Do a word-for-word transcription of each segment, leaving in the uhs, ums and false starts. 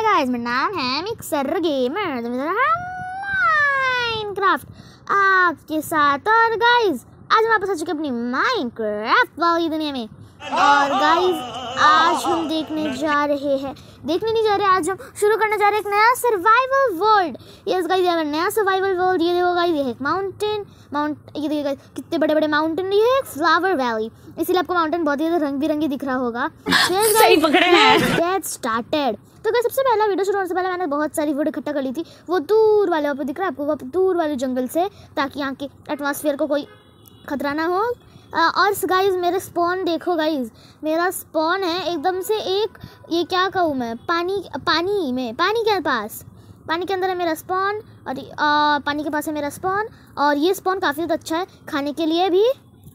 Guys, मेरा नाम है मिक्सर गेमर माइनक्राफ्ट आपके साथ। और गाइस आज हम वापस आ चुके अपनी माइनक्राफ्ट वाली दुनिया में। और गाइस आज हम देखने जा रहे हैं देखने नहीं जा रहे आज हम शुरू करने जा रहे हैं एक नया सर्वाइवल वर्ल्ड। यस गाइस, ये नया सर्वाइवल वर्ल्ड। ये देखो गाइस, ये एक माउंटेन माउंट ये देखिए गाइस कितने बड़े बड़े माउंटेन। ये एक फ्लावर वैली, इसीलिए आपको माउंटेन बहुत ही रंग बिरंगी दिख रहा होगा। सही पकड़े हैं। Get started. तो गाइस सबसे पहला वीडियो शुरू होने से पहले मैंने बहुत सारी वुड इकट्ठा कर ली थी। वो दूर वाले वहाँ पे दिख रहा है आपको, वो दूर वाले जंगल से, ताकि यहाँ के एटमॉस्फेयर को कोई खतरा ना हो। और गाइस मेरे स्पॉन देखो गाइस, मेरा स्पॉन है एकदम से एक, ये क्या कहूँ मैं, पानी पानी में पानी के पास पानी के अंदर है मेरा स्पॉन। और आ, पानी के पास है मेरा स्पॉन। और ये स्पॉन काफ़ी ज़्यादा अच्छा है खाने के लिए भी।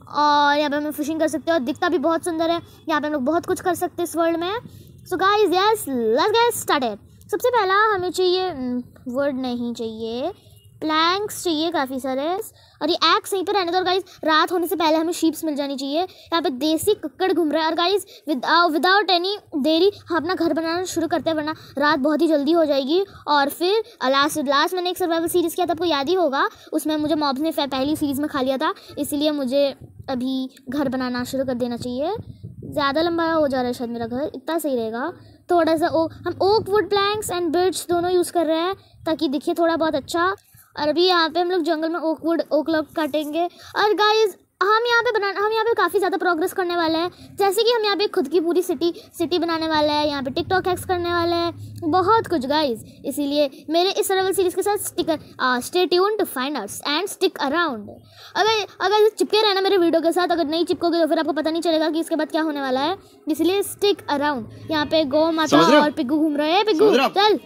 और यहाँ पे हम फिशिंग कर सकते हैं और दिखता भी बहुत सुंदर है। यहाँ पे हम लोग बहुत कुछ कर सकते हैं इस वर्ल्ड में। So guys yes let's get started. सबसे पहला हमें चाहिए वर्ड नहीं चाहिए, प्लैंक्स चाहिए काफ़ी सारे। और ये एक्स यहीं पे रहने दो। और गाइस रात होने से पहले हमें शीप्स मिल जानी चाहिए। यहाँ पे देसी कक्कड़ घूम रहा है। और गाइस विदाउट एनी देरी हम अपना घर बनाना शुरू करते हैं, वरना रात बहुत ही जल्दी हो जाएगी। और फिर लास्ट लास्ट मैंने एक सर्वाइवल सीरीज़ किया था, आपको याद ही होगा। उसमें मुझे मॉब्स ने पहली सीरीज़ में खा लिया था, इसलिए मुझे अभी घर बनाना शुरू कर देना चाहिए। ज़्यादा लंबा हो जा रहा है शायद मेरा घर, इतना सही रहेगा। थोड़ा सा ओ हम oak wood planks and birch दोनों यूज़ कर रहे हैं ताकि दिखे थोड़ा बहुत अच्छा। और अभी यहाँ पे हम लोग जंगल में ओक वुड ओक लॉग काटेंगे। और गाइस हम यहाँ पे बना हम यहाँ पे काफ़ी ज़्यादा प्रोग्रेस करने वाले हैं। जैसे कि हम यहाँ पे खुद की पूरी सिटी सिटी बनाने वाले हैं, यहाँ पे टिकटॉक हैक्स करने वाले हैं, बहुत कुछ गाइस। इसीलिए मेरे इस सर्वाइवल सीरीज़ के साथ sticker stay tuned to find us and stick around. अगर अगर चिपके रहना मेरे वीडियो के साथ, अगर नहीं चिपकोगे तो फिर आपको पता नहीं चलेगा कि इसके बाद क्या होने वाला है। इसलिए स्टिक अराउंड। यहाँ पे गौ माता और पिग्गू घूम रहे हैं। पिग्गू चल,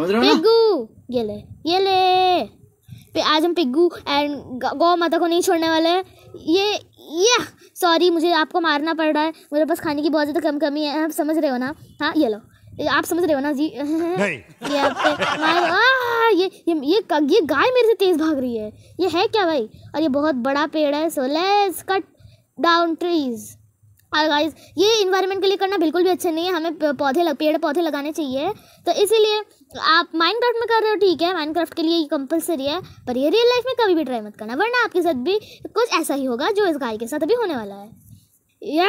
पिग्गू ये ले ये ले पे आज हम पिग्गू एंड गौ माता को नहीं छोड़ने वाले हैं। ये ये सॉरी, मुझे आपको मारना पड़ रहा है, मेरे पास खाने की बहुत ज़्यादा कम कमी है, आप समझ रहे हो ना। हाँ ये लो, आप समझ रहे हो ना जी। ये आपके मार आ, ये ये ये ये गाय मेरे से तेज़ भाग रही है, ये है क्या भाई। और ये बहुत बड़ा पेड़ है, so let's cut down trees. और गाइस ये इन्वायरमेंट के लिए करना बिल्कुल भी अच्छा नहीं है, हमें पौधे लग, पेड़ पौधे लगाने चाहिए। तो इसीलिए आप माइनक्राफ्ट में कर रहे हो ठीक है, माइनक्राफ्ट के लिए ये कंपलसरी है, पर ये रियल लाइफ में कभी भी ट्राई मत करना, वरना आपके साथ भी कुछ ऐसा ही होगा जो इस गाय के साथ अभी होने वाला है। या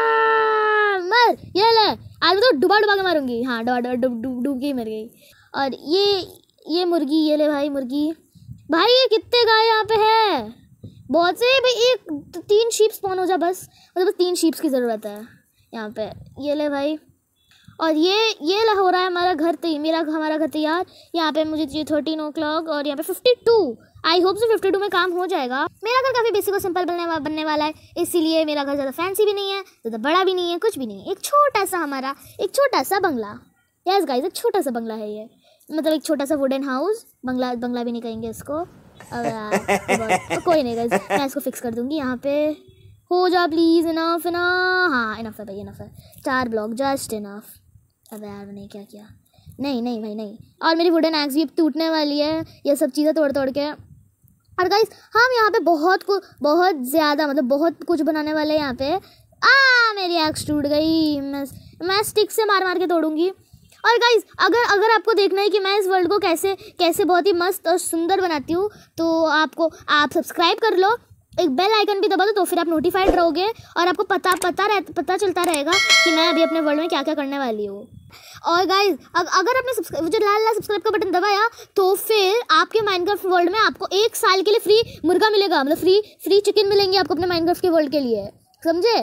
मर, ये ले, आज मैं तो डुबा डुबा के मारूंगी। हाँ डुबा डुब डुब डूब के ही मर गई। और ये ये मुर्गी, ये ले भाई मुर्गी। भाई ये कितने गाय यहाँ पे है, बहुत से भाई। एक तीन शीप स्पॉन हो जा बस, मतलब बस तीन शीप्स की ज़रूरत है यहाँ पे। ये ले भाई। और ये ये हो रहा है हमारा घर तैयार, मेरा हमारा घर तैयार। यहाँ पे मुझे चाहिए थर्टीन ओ क्लॉक और यहाँ पे फिफ्टी टू। आई होप से फिफ्टी टू में काम हो जाएगा। मेरा घर काफ़ी बेसिक और सिंपल बनने वा, बनने वाला है, इसीलिए मेरा घर ज़्यादा फैंसी भी नहीं है, ज़्यादा बड़ा भी नहीं है, कुछ भी नहीं है। एक छोटा सा हमारा एक छोटा सा बंगला। यस गाइस, एक छोटा सा बंगला है ये, मतलब एक छोटा सा वुडन हाउस। बंगला बंगला भी नहीं कहेंगे इसको। अब यार कोई नहीं गाइस, मैं इसको फिक्स कर दूंगी। यहाँ पे हो जा प्लीज़, इनफ इनफ। हाँ इनफ है भाई, इनफ है, चार ब्लॉक जस्ट इनफ। अब यार मैंने क्या किया, नहीं नहीं भाई नहीं। और मेरी वुडन एक्स भी टूटने वाली है, ये सब चीज़ें तोड़ तोड़ के। और गाइस हम यहाँ पे बहुत कुछ, बहुत ज़्यादा, मतलब बहुत कुछ बनाने वाले हैं यहाँ पे। आ मेरी एक्स टूट गई, मैं मैं स्टिक से मार मार के तोड़ूंगी। और गाइस अगर अगर आपको देखना है कि मैं इस वर्ल्ड को कैसे कैसे बहुत ही मस्त और सुंदर बनाती हूँ, तो आपको आप सब्सक्राइब कर लो, एक बेल आइकन भी दबा दो, तो फिर आप नोटिफाइड रहोगे और आपको पता पता रह पता चलता रहेगा कि मैं अभी अपने वर्ल्ड में क्या क्या करने वाली हूँ। और गाइस अगर आपने जो लाल लाल सब्सक्राइब का बटन दबाया, तो फिर आपके माइनक्राफ्ट वर्ल्ड में आपको एक साल के लिए फ्री मुर्गा मिलेगा, मतलब फ्री फ्री चिकन मिलेंगे आपको अपने माइनक्राफ्ट के वर्ल्ड के लिए, समझे।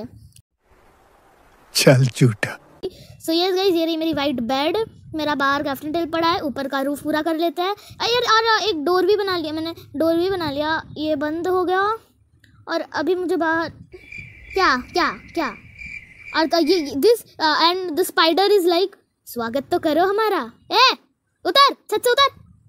चल झूठा। सो यस गाइस, ये रही मेरी वाइट बेड, मेरा बाहर क्राफ्टिंग टेबल पड़ा है, ऊपर का रूफ पूरा कर लेते हैं यार। और एक डोर भी बना लिया मैंने, डोर भी बना लिया, ये बंद हो गया। और अभी मुझे बाहर क्या क्या क्या और तो ये this and the spider is like, स्वागत तो करो हमारा। ए उतर, छत से उतर।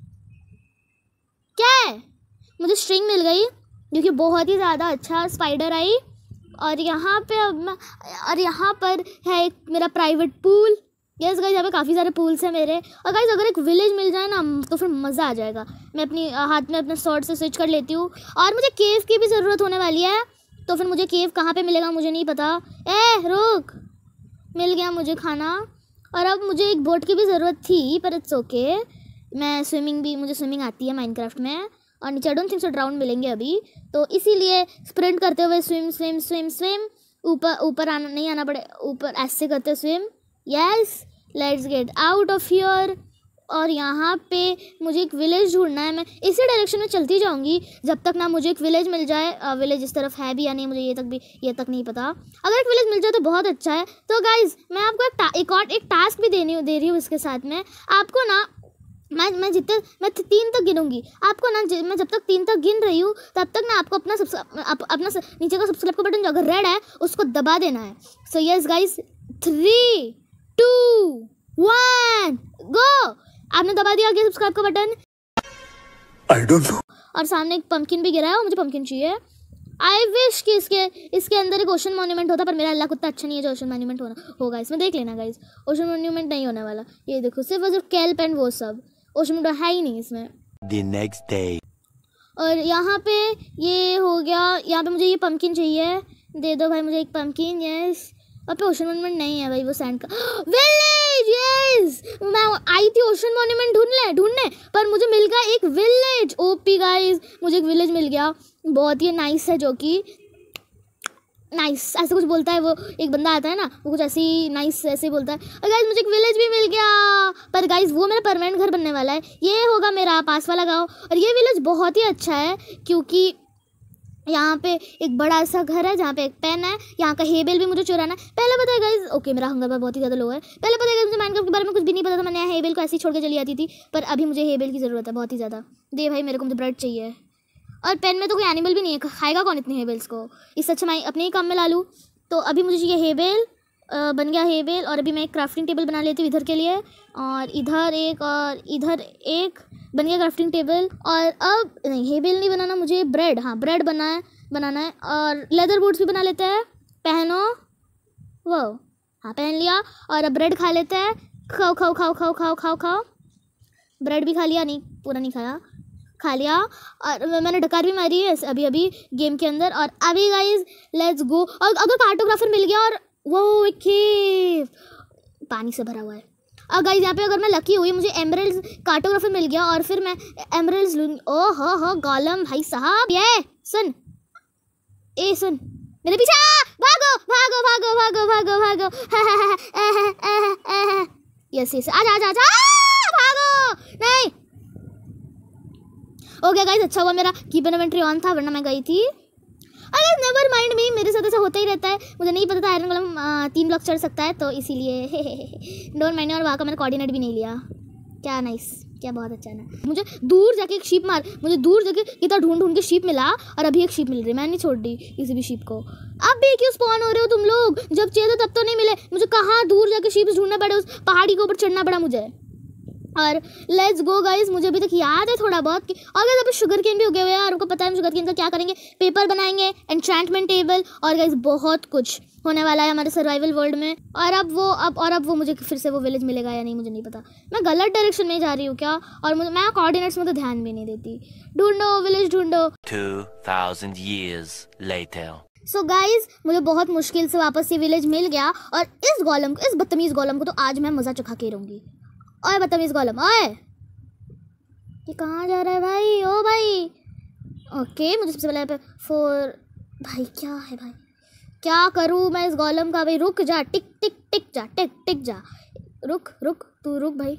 क्या है, मुझे स्ट्रिंग मिल गई जो कि बहुत ही ज़्यादा अच्छा स्पाइडर आई। और यहाँ पे अब मैं, और यहाँ पर है एक मेरा प्राइवेट पूल। यस गाइस, यहाँ पे काफ़ी सारे पूल्स हैं मेरे। और गाइस अगर एक विलेज मिल जाए ना तो फिर मज़ा आ जाएगा। मैं अपनी हाथ में अपने स्वॉर्ड से स्विच कर लेती हूँ। और मुझे केव की भी ज़रूरत होने वाली है, तो फिर मुझे केव कहाँ पे मिलेगा मुझे नहीं पता। ए रुक, मिल गया मुझे खाना। और अब मुझे एक बोट की भी ज़रूरत थी, पर इट्स ओके। मैं स्विमिंग भी मुझे स्विमिंग आती है माइनक्राफ्ट में, और नीचे I don't think so drown मिलेंगे अभी, तो इसीलिए स्प्रिंट करते हुए स्विम स्विम स्विम स्विम ऊपर ऊपर आना नहीं आना पड़े, ऊपर ऐसे करते swim. Yes, let's get out of here. और यहाँ पे मुझे एक विलेज ढूंढना है। मैं इसी डायरेक्शन में चलती जाऊँगी जब तक ना मुझे एक विलेज मिल जाए। विलेज इस तरफ है भी या नहीं मुझे ये तक भी ये तक नहीं पता। अगर एक विलेज मिल जाए तो बहुत अच्छा है। तो गाइज मैं आपको एक एक और एक टास्क भी देनी दे रही हूँ इसके साथ में। आपको ना मैं मैं जितने मैं तीन तक गिनूंगी, आपको ना मैं जब तक तीन तक गिन रही हूँ तब तक ना आपको अपना सब्सक्राइब अपना नीचे का सब्सक्राइब का बटन जो अगर रेड है उसको दबा देना है। So yes guys, three two one go. आपने दबा दिया आगे सब्सक्राइब का बटन? I don't know. और सामने एक पंपकिन भी गिरा है और मुझे पंपकिन चाहिए। आई विश कि इसके इसके अंदर एक ओशन मॉन्यूमेंट होता, पर मेरा अल्लाह कुत्ता अच्छा नहीं है जो ओशन मॉन्यूमेंट होना होगा इसमें। देख लेना गाइज, ओशन मॉन्यूमेंट नहीं होने वाला। ये देखो सिर्फ और सिर्फ कैल्प एंड वो सब, ओशन मॉन्यूमेंट है ही नहीं इसमें। The next day. और यहाँ पे ये हो गया, यहाँ पे मुझे ये पंपकिन चाहिए, दे दो भाई मुझे एक पंपकिन। यस, अब पे ओशन मॉन्यूमेंट नहीं है भाई, वो सैंड का विलेज। यस, मैं आई थी ओशन मॉन्यूमेंट ढूंढने ढूंढने पर मुझे मिल गया एक विलेज। ओपी गाइस, मुझे एक विलेज मिल गया, बहुत ही नाइस है, जो कि नाइस ऐसे कुछ बोलता है वो, एक बंदा आता है ना वो कुछ ऐसे ही नाइस ऐसे ही बोलता है। और गाइस मुझे एक विलेज भी मिल गया, पर गाइस वो मेरा परमानेंट घर बनने वाला है। ये होगा मेरा पास वाला गाँव। और ये विलेज बहुत ही अच्छा है क्योंकि यहाँ पे एक बड़ा सा घर है जहाँ पे एक पेन है। यहाँ का हेबेल भी मुझे चुराना है। पहले पता है गाइस, ओके मेरा हंगर बहुत ही ज़्यादा लो है। पहले पता है मुझे माइनक्राफ्ट के बारे में कुछ भी नहीं पता था, मैंने हेबेल को ऐसे ही छोड़ के चली आती थी, पर अभी मुझे हेबेल की ज़रूरत है बहुत ही ज़्यादा। दे भाई मेरे को, मुझे ब्रेड चाहिए। और पेन में तो कोई एनिमल भी नहीं है, खाएगा कौन इतने हेबेल्स को? इससे अच्छा मैं अपने ही काम में ला लूँ। तो अभी मुझे चाहिए हेबेल, बन गया हेबेल। और अभी मैं एक क्राफ्टिंग टेबल बना लेती हूँ इधर के लिए, और इधर एक और इधर एक, बन गया क्राफ्टिंग टेबल। और अब नहीं, हेबेल नहीं बनाना मुझे, ब्रेड, हाँ ब्रेड बना है बनाना है। और लेदर बूट्स भी बना लेते हैं, पहनो वो, हाँ पहन लिया। और अब ब्रेड खा लेते हैं, खाओ खाओ खाओ खाओ खाओ खाओ खाओ। ब्रेड भी खा लिया, नहीं पूरा नहीं खाया, खा लिया। और मैंने डकार भी मारी है अभी अभी गेम के अंदर। और अभी गाइज लेट्स गो। और अगर कार्टोग्राफर मिल गया, और वो एक केव पानी से भरा हुआ है। और गाइज यहाँ पे अगर मैं लकी हुई, मुझे एमरल्ड्स कार्टोग्राफर मिल गया और फिर मैं एमरल्ड्स लूँगी। ओ हो हो गोलम भाई साहब, ये सुन, ए सुन मेरे पीछे, भागो भागो भागो भागो भागो भागो। यस यस, आजा आजा आजा, भागो नहीं। ओके गाइस, अच्छा हुआ मेरा कीपर इन्वेंटरी ऑन था, वरना मैं गई थी। अरे नेवर माइंड मी, मेरे साथ ऐसा होता ही रहता है। मुझे नहीं पता था आयरन गोलम तीन ब्लॉक चढ़ सकता है, तो इसीलिए डोंट माइंड। और वहाँ का मैंने कोऑर्डिनेट भी नहीं लिया। क्या नाइस, क्या बहुत अच्छा ना। मुझे दूर जाके एक शीप मार, मुझे दूर जाके इतना ढूंढ ढूंढ के शीप मिला, और अभी एक शीप मिल रही, मैं नहीं छोड़ दी किसी भी शीप को। अब भी क्यों स्पॉन हो रहे हो तुम लोग? जब चाहिए तब तो नहीं मिले मुझे, कहाँ दूर जाके शीप ढूंढना पड़ा, उस पहाड़ी के ऊपर चढ़ना पड़ा मुझे। और लेट्स गो गाइस, मुझे अभी तक याद है थोड़ा बहुत कि अगर अभी शुगर केन भी उगे हुए हैं, और उनको पता है हम शुगर केन का क्या करेंगे, पेपर बनाएंगे, एन्चेंटमेंट टेबल, और गाइस बहुत कुछ होने वाला है हमारे सर्वाइवल वर्ल्ड में। और अब वो अब और अब वो मुझे फिर से वो विलेज मिलेगा या नहीं मुझे नहीं पता। मैं गलत डायरेक्शन में जा रही हूँ क्या? और मुझे मैं कोऑर्डिनेट्स में तो ध्यान भी नहीं देती। ढूंढो विलेज ढूंढो। Two thousand years later. So so guys मुझे बहुत मुश्किल से वापस ये विलेज मिल गया, और इस गोलम को, इस बदतमीज़ गोलम को तो आज मैं मज़ा चखा के रहूँगी। ओए बदतमीज़ गोलम, ओए ये कहाँ जा रहा है भाई? ओ भाई, ओके मुझे सबसे पहले पे फोर, भाई क्या है भाई, क्या करूँ मैं इस गोलम का? भाई रुक जा, टिक टिक टिक जा, टिक टिक जा, रुक रुक तू रुक भाई।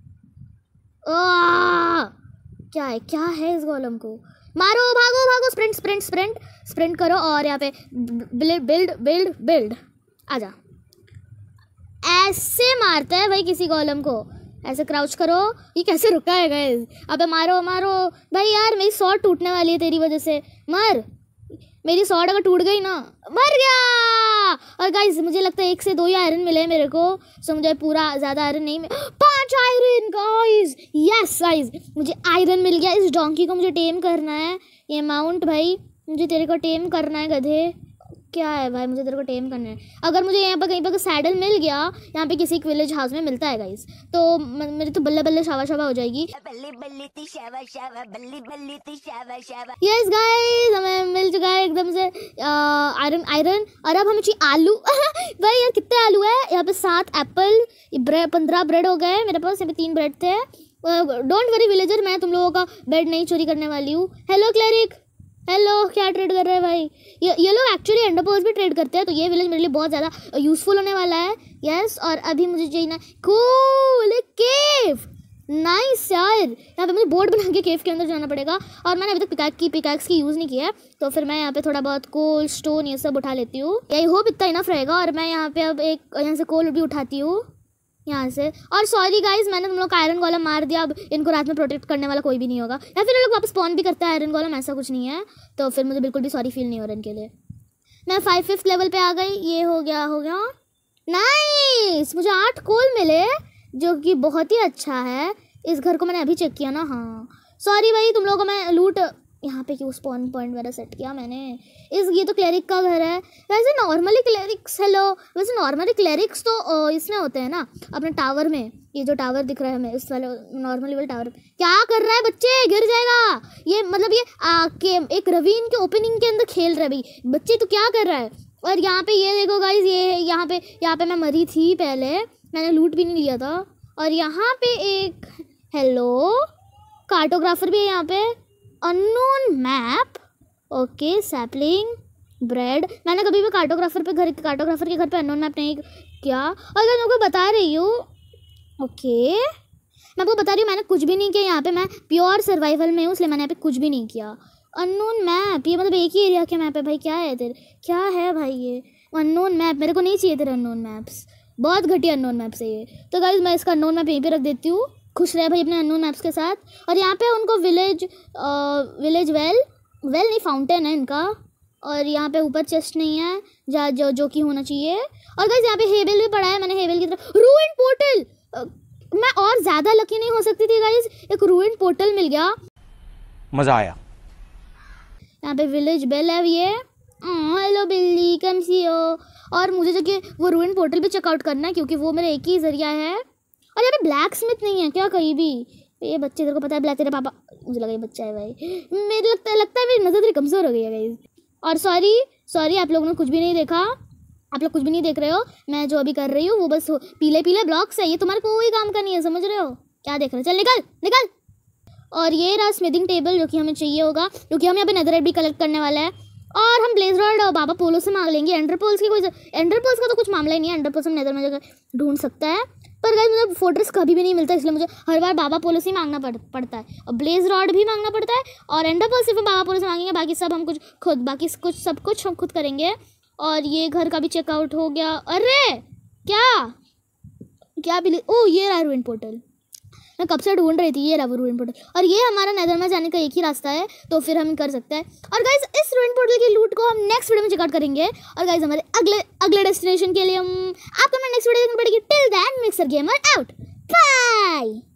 आ क्या है क्या है इस गोलम को? मारो, भागो भागो, स्प्रिंट स्प्रिंट स्प्रिंट स्प्रिंट करो। और यहाँ पे बिल्ड बिल्ड बिल्ड बिल्ड, आजा। ऐसे मारते हैं भाई किसी गोलम को, ऐसे क्राउच करो। ये कैसे रुका है गाइस? अबे मारो मारो भाई, यार मेरी सॉर्ड टूटने वाली है तेरी वजह से। मर, मेरी सॉर्ड अगर टूट गई ना, मर गया। और गाइस मुझे लगता है एक से दो ही आयरन मिले मेरे को, सो मुझे पूरा ज़्यादा आयरन नहीं मिला। पांच आयरन गाइस, यस गाइस मुझे आयरन मिल गया। इस डोंकी को मुझे टेम करना है, ये माउंट भाई मुझे तेरे को टेम करना है गधे। क्या है भाई, मुझे तेरे को टेम करना है। अगर मुझे यहाँ पर कहीं पर सैडल मिल गया, यहाँ पे किसी विलेज हाउस में मिलता है गाइस, तो मेरी तो बल्ले बल्ले शावा शावा हो जाएगी। यस गाइस, हमें मिल चुका है एकदम से आयरन आयरन। और अब हमें चाहिए आलू। भाई यार कितने आलू है यहाँ पे? सात एप्पल, ब्रेड, पंद्रह ब्रेड हो गए मेरे पास। यहाँ पे तीन ब्रेड थे। डोंट वरी विलेजर, मैं तुम लोगों का बेड नहीं चोरी करने वाली हूँ। हेलो क्लरिक, हेलो, क्या ट्रेड कर रहे हैं भाई? ये ये लोग एक्चुअली एंडर पर्ल्स भी ट्रेड करते हैं, तो ये विलेज मेरे लिए बहुत ज़्यादा यूज़फुल होने वाला है। यस, और अभी मुझे चाहिए ना कूल केव। नाइस यार, यहाँ पे मुझे बोर्ड बना के केव के अंदर जाना पड़ेगा। और मैंने अभी तक पिकैक्स की पिकैक्स की यूज़ नहीं किया है, तो फिर मैं यहाँ पे थोड़ा बहुत कोल स्टोन ये सब उठा लेती हूँ। आई होप इतना इनफ रहेगा। और मैं यहाँ पे अब एक यहाँ से कोल भी उठाती हूँ यहाँ से। और सॉरी गाइज, मैंने तुम लोग का आयरन गोलम मार दिया। अब इनको रात में प्रोटेक्ट करने वाला कोई भी नहीं होगा, या फिर ये लोग वापस स्पॉन भी करता है आयरन गोलम, ऐसा कुछ नहीं है। तो फिर मुझे बिल्कुल भी सॉरी फील नहीं हो रहा इनके लिए। मैं फाइव फिफ्थ लेवल पे आ गई। ये हो गया हो गया नाइस। मुझे आठ कोल मिले, जो कि बहुत ही अच्छा है। इस घर को मैंने अभी चेक किया ना। हाँ सॉरी भाई, तुम लोगों को मैं लूट यहाँ पे क्यों स्पॉन पॉइंट वगैरह सेट किया मैंने। इस ये तो क्लेरिक का घर है। वैसे नॉर्मली क्लेरिक्स, हेलो, वैसे नॉर्मली क्लेरिक्स तो इसमें होते हैं ना अपने टावर में। ये जो टावर दिख रहा है हमें, इस वाले नॉर्मली वाले टावर। क्या कर रहा है बच्चे? गिर जाएगा ये। मतलब ये आ, के, एक रवीन के ओपनिंग के अंदर खेल रहा है भाई बच्चे, तो क्या कर रहा है? और यहाँ पे ये देखो गाइज, ये यहाँ पे यहाँ पे मैं मरी थी पहले, मैंने लूट भी नहीं लिया था। और यहाँ पे एक हेलो कार्टोग्राफर भी है यहाँ पे। Unknown map, okay, sapling, bread. मैंने कभी भी कार्टोग्राफर पे घर कार्टोग्राफर के घर पे अननोन मैप नहीं किया। और मैं आपको बता रही हूँ, ओके, मैं आपको बता रही हूँ मैंने कुछ भी नहीं किया यहाँ पे। मैं प्योर सर्वाइवल में हूँ, इसलिए मैंने यहाँ पे कुछ भी नहीं किया। अननोन मैप, ये मतलब एक ही एरिया के मैप है भाई। क्या है तेरे, क्या है भाई ये अननोन मैप? मेरे को नहीं चाहिए तेरे अननोन मैप्स, बहुत घटिया अननोन मैप्स है ये। तो गाइस मैं इसका अननोन मैप यहीं पे रख देती हूँ। खुश रहे भाई अपने अननोन मैप्स के साथ। और यहाँ पे उनको विलेज विलेज वेल वेल नहीं फाउंटेन है इनका। और यहाँ पे ऊपर चेस्ट नहीं है जा जो जो कि होना चाहिए। और गाइस यहाँ पे हेवेल भी पड़ा है, मैंने हेवेल की तरफ। रूइन पोर्टल, मैं और ज़्यादा लकी नहीं हो सकती थी गाइस, एक रूइन पोर्टल मिल गया, मज़ा आया। यहाँ पे विलेज बेल है ये। हेलो बिल्ली, कम सी हो। और मुझे जगह वो रूइन पोर्टल भी चेकआउट करना है, क्योंकि वो मेरा एक ही जरिया है। और यहाँ पे ब्लैक स्मिथ नहीं है क्या कहीं भी? ये बच्चे, तेरे को पता है ब्लैक, तेरे पापा, मुझे लगा ये बच्चा है भाई। मेरे लगता है लगता है मेरी नज़र थोड़ी कमज़ोर हो गई है गाइस। और सॉरी सॉरी आप लोगों ने कुछ भी नहीं देखा, आप लोग कुछ भी नहीं देख रहे हो। मैं जो अभी कर रही हूँ वो बस पीले पीले ब्लॉक्स है, ये तुम्हारे कोई काम का नहीं है, समझ रहे हो? क्या देख रहे हो? चल निकल निकल। और ये रहा स्मिथिंग टेबल, जो कि हमें चाहिए होगा, क्योंकि हम यहाँ पे नेदरराइट भी कलेक्ट करने वाला है। और हम ब्लेज रॉड बाबा पोलो से मांग लेंगे। एंडर पोल्स की कोई एंडर पोल्स का तो कुछ मामला ही नहीं है, एंडर पोल्स हम नेदर में जगह ढूंढ सकता है। पर गाइस मुझे फोर्ट्रेस कभी भी नहीं मिलता, इसलिए मुझे हर बार बाबा पोलो से ही मांगना पड़, पड़ता है। और ब्लेज रॉड भी मांगना पड़ता है। और एंडर पोल सिर्फ हम बाबा पोलो से मांगेंगे, बाकी सब हम कुछ खुद बाकी कुछ सब कुछ हम खुद करेंगे। और ये घर का भी चेकआउट हो गया। अरे क्या क्या भी, ओ ये रहा रूइन पोर्टल, मैं कब से ढूंढ रही थी, ये रहा वो रूइन पोर्टल। और ये हमारा नेदर में जाने का एक ही रास्ता है, तो फिर हम कर सकते हैं। और गाइज इस रूइन पोर्टल की लूट को हम नेक्स्ट वीडियो में चेकआउट करेंगे। और गाइज हमारे अगले अगले डेस्टिनेशन के लिए हम आपको मैं नेक्स्ट वीडियो देखनी पड़ेगी। Till then Mixer Gamer out, bye.